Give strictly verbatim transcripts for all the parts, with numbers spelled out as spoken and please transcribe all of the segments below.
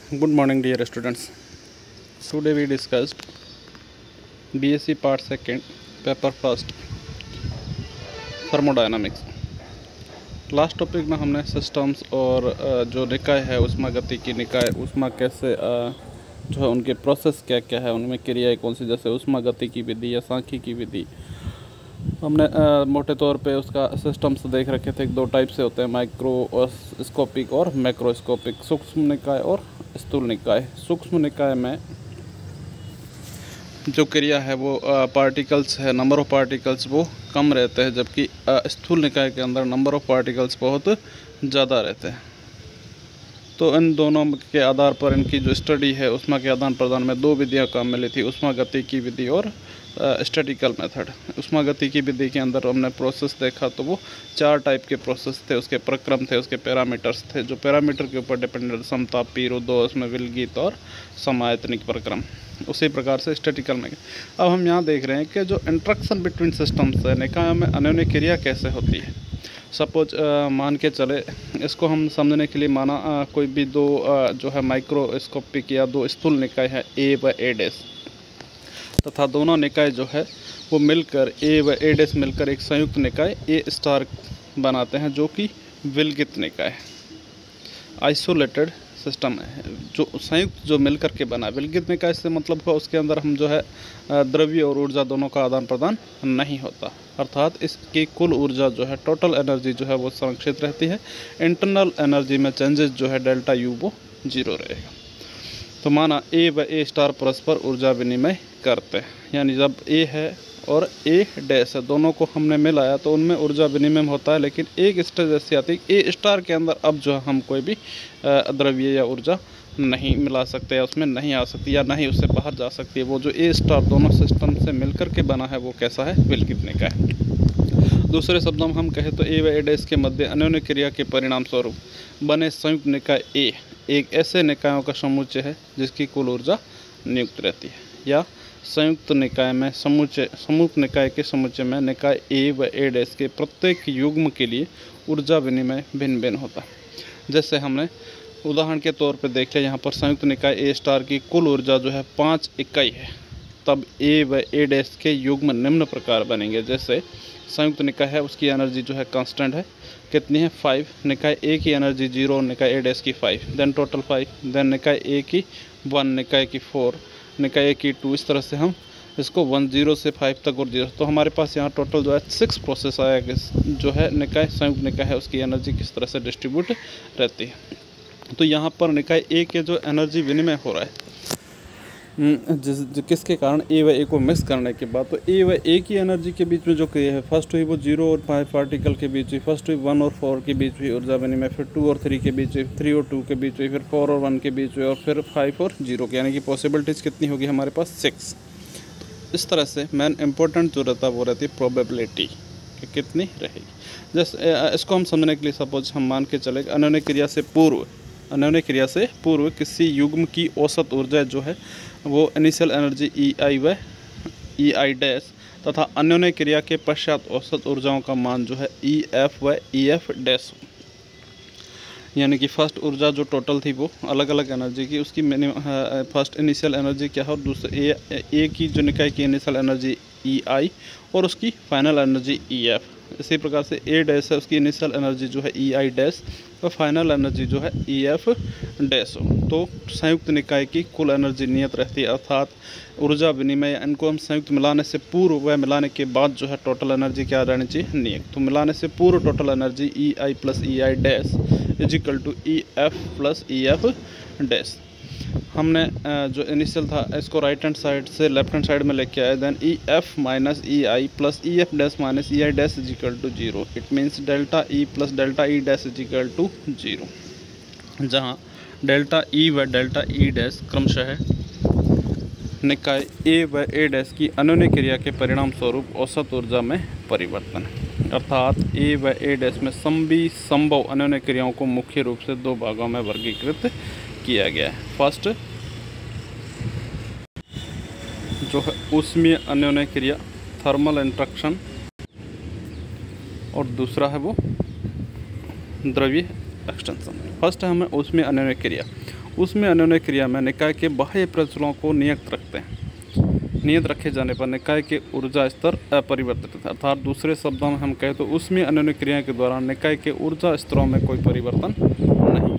Good morning, dear students. Today we discussed B S c Part Second, Paper First, Thermodynamics. Last topic में हमने systems और जो निकाय है उष्मागतिकी निकाय, उष्मा कैसे जो है उनके प्रोसेस क्या क्या है, उनमें क्रियाएं कौन सी, जैसे उष्मागतिकी विधि या सांख्यिकी विधि। हमने आ, मोटे तौर पे उसका सिस्टम्स देख रखे थे। दो टाइप से होते हैं, माइक्रोस्कोपिक और मैक्रोस्कोपिक, सूक्ष्म निकाय और स्थूल निकाय। सूक्ष्म निकाय में जो क्रिया है वो पार्टिकल्स है, नंबर ऑफ पार्टिकल्स वो कम रहते हैं, जबकि स्थूल निकाय के अंदर नंबर ऑफ पार्टिकल्स बहुत ज़्यादा रहते हैं। तो इन दोनों के आधार पर इनकी जो स्टडी है उष्मा के आदान प्रदान में दो विधियाँ काम मिली थी, उष्मागतिकी विधि और स्टैटिकल मेथड। उष्मागतिकी विधि के अंदर हमने प्रोसेस देखा तो वो चार टाइप के प्रोसेस थे, उसके प्रक्रम थे, उसके पैरामीटर्स थे, जो पैरामीटर के ऊपर डिपेंडेंट, समतापी, रुद्धोष्म, विलगित और समायतनिक प्रक्रम। उसी प्रकार से स्टैटिकल में अब हम यहाँ देख रहे हैं कि जो इंट्रैक्शन बिटवीन सिस्टम्स है, निकायों में अन्योन्य क्रिया कैसे होती है। सपोज मान के चले, इसको हम समझने के लिए माना आ, कोई भी दो आ, जो है माइक्रोस्कोपिक या दो स्थूल निकाय है ए व ए डैश, तथा दोनों निकाय जो है वो मिलकर ए व ए डैश मिलकर एक संयुक्त निकाय ए स्टार बनाते हैं, जो कि विलगित निकाय है। आइसोलेटेड सिस्टम है जो संयुक्त जो मिलकर के बना। विलगित निकाय से मतलब हुआ उसके अंदर हम जो है द्रव्य और ऊर्जा दोनों का आदान प्रदान नहीं होता, अर्थात इसकी कुल ऊर्जा जो है, टोटल एनर्जी जो है वो संरक्षित रहती है। इंटरनल एनर्जी में चेंजेस जो है डेल्टा यू वो जीरो रहेगा। तो माना ए व ए स्टार परस्पर ऊर्जा विनिमय करते हैं, यानी जब ए है और ए डैश है दोनों को हमने मिलाया तो उनमें ऊर्जा विनिमय होता है। लेकिन एक स्टेज ऐसी आती है ए स्टार के अंदर अब जो है हम कोई भी द्रव्य या ऊर्जा नहीं मिला सकते, या उसमें नहीं आ सकती, या नहीं उससे बाहर जा सकती है। वो जो ए स्टार दोनों सिस्टम से मिलकर के बना है वो कैसा है, विलगित निकाय है। दूसरे शब्दों में हम कहें तो ए व ए डैश के मध्य अन्योन्य क्रिया के परिणाम स्वरूप बने संयुक्त निकाय ए एक ऐसे निकायों का समुच्चय है जिसकी कुल ऊर्जा नियुक्त रहती है। या संयुक्त निकाय में समुच्चय संयुक्त निकाय के समुच्चय में निकाय ए व ए डैश के प्रत्येक युग्म के लिए ऊर्जा विनिमय भिन्न भिन्न होता है। जैसे हमने उदाहरण के तौर पर देख लिया, यहाँ पर संयुक्त निकाय ए स्टार की कुल ऊर्जा जो है पाँच इकाई है, तब ए व ए डैश के युग्म निम्न प्रकार बनेंगे। जैसे संयुक्त निकाय है उसकी एनर्जी जो है कांस्टेंट है, कितनी है, फाइव। निकाय ए की एनर्जी जीरो, निकाय ए डैश की five, then total five, then निकाय ए की वन, निकाय की फोर, निकाय ए की टू। इस तरह से हम इसको वन जीरो से फाइव तक और जीरो, तो हमारे पास यहाँ टोटल जो है सिक्स प्रोसेस आएगा। जो है निकाय संयुक्त निकाय है उसकी एनर्जी किस तरह से डिस्ट्रीब्यूट रहती है। तो यहाँ पर निकाय ए के जो एनर्जी विनिमय हो रहा है जिस किसके कारण, ए व ए को मिक्स करने के बाद, तो ए व ए की एनर्जी के बीच में जो क्रिया है, फर्स्ट हुई वो जीरो और फाइव पार्टिकल के बीच हुई, फर्स्ट हुई वन और फोर के बीच हुई ऊर्जा विनिमय, फिर टू और थ्री के बीच हुई, थ्री और टू के बीच हुई, फिर फोर और वन के बीच हुई, और फिर फाइव और जीरो के, यानी कि पॉसिबिलिटीज़ कितनी होगी हमारे पास, सिक्स। इस तरह से मेन इंपॉर्टेंट जो रहता है वो रहती है प्रोबेबिलिटी कि कितनी रहेगी। जैसे इसको हम समझने के लिए सपोज हम मान के चले अन्योन्य क्रिया से पूर्व अन्योन्य क्रिया से पूर्व किसी युग्म की औसत ऊर्जा जो है वो इनिशियल एनर्जी ई आई व ई आई डैश तथा अन्योन्य क्रिया के पश्चात औसत ऊर्जाओं का मान जो है ई एफ व ई एफ डैश, यानी कि फर्स्ट ऊर्जा जो टोटल थी वो अलग अलग एनर्जी की, उसकी मिनिमम फर्स्ट इनिशियल एनर्जी क्या है, और दूसरे ए ए की जो निकाय की इनिशियल एनर्जी ई आई और उसकी फाइनल एनर्जी ई एफ। इसी प्रकार से ए डैश है उसकी इनिशियल एनर्जी जो है ई आई डैश और फाइनल एनर्जी जो है ई एफ डैश। तो संयुक्त निकाय की कुल एनर्जी नियत रहती है, अर्थात ऊर्जा विनिमय इनको हम संयुक्त मिलाने से पूर्व व मिलाने के बाद जो है टोटल एनर्जी क्या रहनी चाहिए, नियत। तो मिलाने से पूर्व total energy E I plus E I dash is equal to E F plus E F dash. हमने जो इनिशियल था इसको राइट हैंड साइड से लेफ्ट हैंड साइड में लेके आए, then E F minus E I plus E F dash minus E I dash is equal to zero. It means delta E plus delta E dash is equal to zero, जहाँ delta E व delta E dash क्रमशः निकाय ए व ए dash की अन्योन्य क्रिया के परिणाम स्वरूप औसत ऊर्जा में परिवर्तन, अर्थात ए व ए डैश में सभी संभव अन्योन्य क्रियाओं को मुख्य रूप से दो भागों में वर्गीकृत किया गया है। फर्स्ट जो है ऊष्मीय अन्योन्य क्रिया, थर्मल इंट्रैक्शन, और दूसरा है वो द्रव्य एक्सटेंशन। फर्स्ट है हमें ऊष्मीय अन्योन्य क्रिया। उसमें अन्योन्य क्रिया में निकाय के बाह्य प्रचलों को नियत रखते हैं। नियत रखे जाने पर निकाय के ऊर्जा स्तर अपरिवर्तित है, अर्थात दूसरे शब्दों में हम कहें तो उसमें अन्योन्य क्रिया के दौरान निकाय के ऊर्जा स्तरों में कोई परिवर्तन नहीं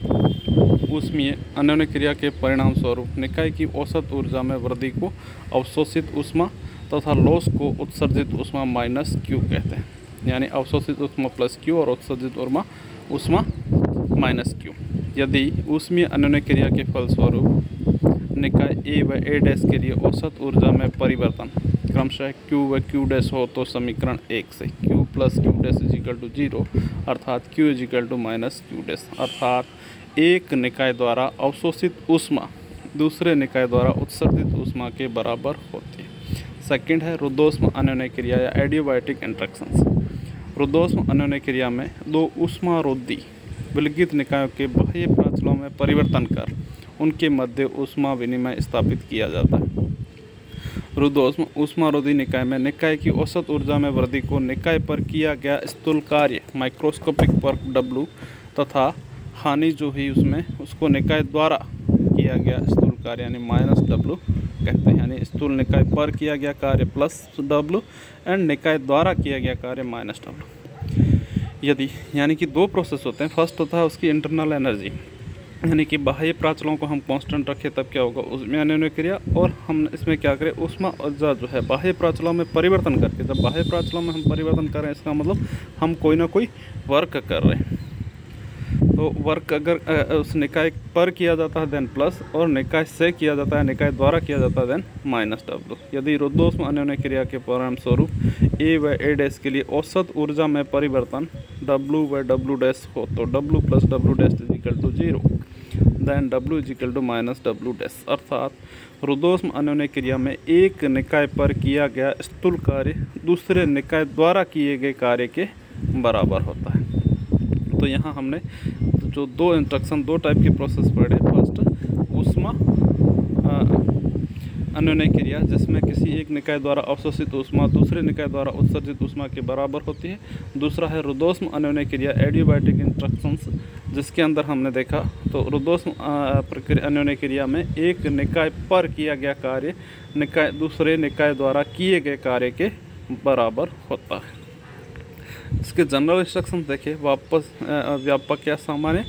होता। उसमें अन्योन्य क्रिया के परिणाम स्वरूप निकाय की औसत ऊर्जा में वृद्धि को अवशोषित ऊष्मा तथा लॉस को उत्सर्जित ऊष्मा माइनस क्यू कहते हैं, यानी अवशोषित ऊष्मा प्लस क्यू और उत्सर्जित ऊर्जा ऊष्मा माइनस क्यू। यदि ऊष्मीय अन्योन्य क्रिया के फलस्वरूप निकाय ए व ए डैश के लिए औसत ऊर्जा में परिवर्तन क्रमशः क्यू व क्यू डैश हो तो समीकरण एक से Q plus Q dash is equal to zero, अर्थात Q is equal to minus Q dash, अर्थात एक निकाय द्वारा अवशोषित ऊष्मा दूसरे निकाय द्वारा उत्सर्जित ऊष्मा के बराबर होती है। सेकंड है रुद्धोष्म अन्योन्य क्रिया या एडियाबैटिक इंटरेक्शंस। रुद्धोष्म अन्योन्य क्रिया में दो ऊष्मारोधी विलगित निकायों के बाह्य प्राचलों में परिवर्तन कर उनके मध्य ऊष्मा विनिमय स्थापित किया जाता है। रुद्धोष्म ऊष्मारोधी निकाय में निकाय की औसत ऊर्जा में वृद्धि को निकाय पर किया गया स्थूल कार्य माइक्रोस्कोपिक वर्क डब्लू तथा हानि जो हुई उसमें उसको निकाय द्वारा किया गया स्थूल कार्य यानी माइनस डब्लू कहते हैं, यानी स्थूल निकाय पर किया गया कार्य प्लस डब्लू एंड निकाय द्वारा किया गया कार्य माइनस डब्लू। यदि यानी कि दो प्रोसेस होते हैं, फर्स्ट होता है उसकी इंटरनल एनर्जी, यानी कि बाह्य प्राचलों को हम कांस्टेंट रखें तब क्या होगा उसमें अन्योन्य क्रिया, और हम इसमें क्या करें ऊष्मा ऊर्जा जो है बाह्य प्राचलों में परिवर्तन करके, जब बाह्य प्राचलों में हम परिवर्तन कर रहे हैं इसका मतलब हम कोई ना कोई वर्क कर रहे हैं। तो वर्क अगर उस निकाय पर किया जाता है देन प्लस, और निकाय से किया जाता है निकाय द्वारा किया जाता है देन माइनस डब्लू। यदि रुद्धोष्म अन्योन्य क्रिया के परिणाम स्वरूप ए व ए डैश के लिए औसत ऊर्जा में परिवर्तन डब्लू व डब्लू डैश हो तो W plus W dash is equal to zero then W is equal to minus W dash, अर्थात रुद्धोष्म अन्योन्य क्रिया में एक निकाय पर किया गया स्थूल कार्य दूसरे निकाय द्वारा किए गए कार्य के बराबर होता है। तो यहाँ हमने जो दो इंस्ट्रक्शन दो टाइप के प्रोसेस पढ़े, फर्स्ट ऊष्मा अन्योन्य क्रिया जिसमें किसी एक निकाय द्वारा अवशोषित ऊष्मा दूसरे निकाय द्वारा उत्सर्जित ऊष्मा के बराबर होती है। दूसरा है रुद्धोष्म अन्योन्य क्रिया एडियाबैटिक इंटरेक्शंस, जिसके अंदर हमने देखा तो रुद्धोष्म प्रक्रिया अन्योन्य क्रिया में एक निकाय पर किया गया कार्य निकाय दूसरे निकाय द्वारा किए गए कार्य के बराबर होता है। इसके जनरल इंस्ट्रक्शन देखें, वापस व्यापक या सामान्य।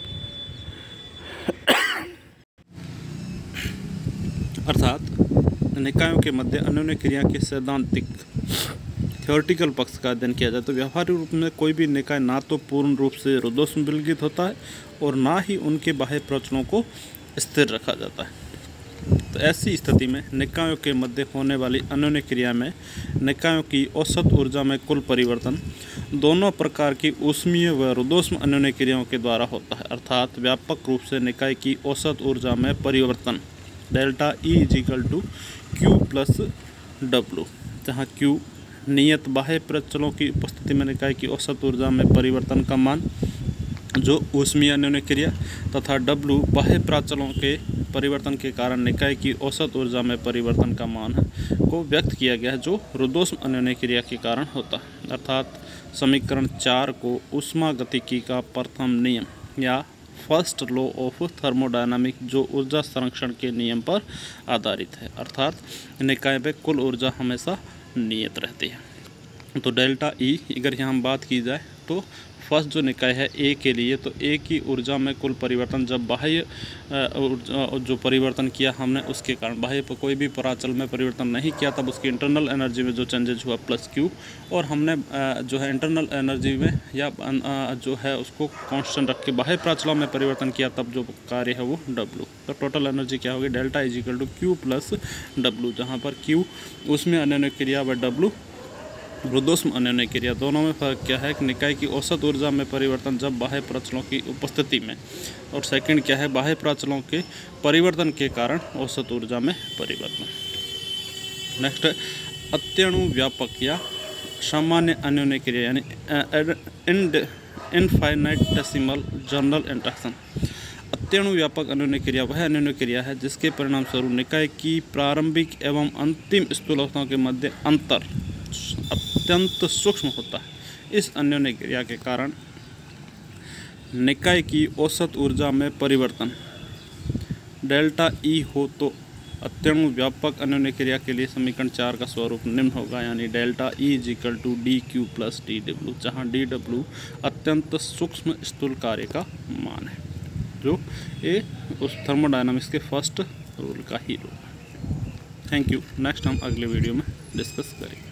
अर्थात निकायों के मध्य अन्योन्य क्रिया के सैद्धांतिक थ्योरेटिकल पक्ष का अध्ययन किया जाए तो व्यवहारिक रूप में कोई भी निकाय ना तो पूर्ण रूप से रुद्धोष्म विलगित होता है और ना ही उनके बाह्य प्रचलों को स्थिर रखा जाता है। तो ऐसी स्थिति में निकायों के मध्य होने वाली अन्योन्य क्रिया में निकायों की औसत ऊर्जा में कुल परिवर्तन दोनों प्रकार की ऊष्मीय व रुद्धोष्म अन्योन्य क्रियाओं के द्वारा होता है। अर्थात व्यापक रूप से निकाय की औसत ऊर्जा में परिवर्तन delta E is equal to Q plus W, जहाँ क्यू नियत बाह्य प्रचलों की उपस्थिति में निकाय की औसत ऊर्जा में परिवर्तन का मान जो ऊष्मीय अन्योन्य क्रिया तथा डब्लू बाह्य प्राचलों के परिवर्तन के कारण निकाय की औसत ऊर्जा में परिवर्तन का मान को व्यक्त किया गया है जो रुद्धोष्म अन्योन्य क्रिया के कारण होता है। अर्थात समीकरण चार को ऊष्मागतिकी का प्रथम नियम या फर्स्ट लॉ ऑफ थर्मोडायनामिक जो ऊर्जा संरक्षण के नियम पर आधारित है, अर्थात निकाय में कुल ऊर्जा हमेशा नियत रहती है। तो डेल्टा ई अगर यहाँ हम बात की जाए तो फर्स्ट जो निकाय है ए के लिए तो ए की ऊर्जा में कुल परिवर्तन जब बाह्य जो परिवर्तन किया हमने उसके कारण बाह्य पर कोई भी प्राचल में परिवर्तन नहीं किया तब उसकी इंटरनल एनर्जी में जो चेंजेज हुआ प्लस क्यू, और हमने जो है इंटरनल एनर्जी में या जो है उसको कांस्टेंट रख के बाह्य प्राचलों में परिवर्तन किया तब जो कार्य है वो डब्लू। तो टोटल एनर्जी क्या होगी delta is equal to Q plus W, जहाँ पर क्यू उसमें अन्योन्य क्रिया व डब्लू रुद्धोष्म अन्योन्य क्रिया। दोनों में फर्क क्या है कि निकाय की औसत ऊर्जा में परिवर्तन जब बाह्य प्राचलों की उपस्थिति में, और सेकंड क्या है बाह्य प्राचलों के परिवर्तन के कारण औसत ऊर्जा में परिवर्तन। नेक्स्ट है अत्यणु व्यापक या सामान्य अन्योन्य क्रिया यानी इनफाइनाइटेसिमल जनरल इंटरेक्शन। अत्यणु व्यापक अन्योन्य क्रिया वह अन्योन्य क्रिया है जिसके परिणाम स्वरूप निकाय की प्रारंभिक एवं अंतिम स्थूल अवस्थाओं के मध्य अंतर अत्यंत सूक्ष्म होता है। इस अन्योन्य क्रिया के कारण निकाय की औसत ऊर्जा में परिवर्तन डेल्टा ई हो तो अत्यणु व्यापक अन्योन्य क्रिया के लिए समीकरण चार का स्वरूप निम्न होगा, यानी delta E is equal to D Q plus D W, जहाँ डी डब्ल्यू अत्यंत सूक्ष्म स्थूल कार्य का मान है, जो ये उस थर्मोडायनामिक्स के फर्स्ट रूल का ही रूल है। Thank you. नेक्स्ट हम अगले वीडियो में डिस्कस करेंगे।